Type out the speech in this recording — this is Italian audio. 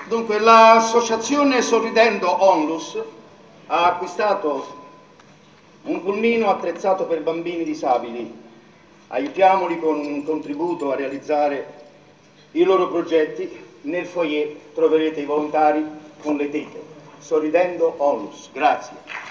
Dunque, l'associazione Sorridendo Onlus ha acquistato un pulmino attrezzato per bambini disabili. Aiutiamoli con un contributo a realizzare i loro progetti. Nel foyer troverete i volontari con le tete. Sorridendo Onlus. Grazie.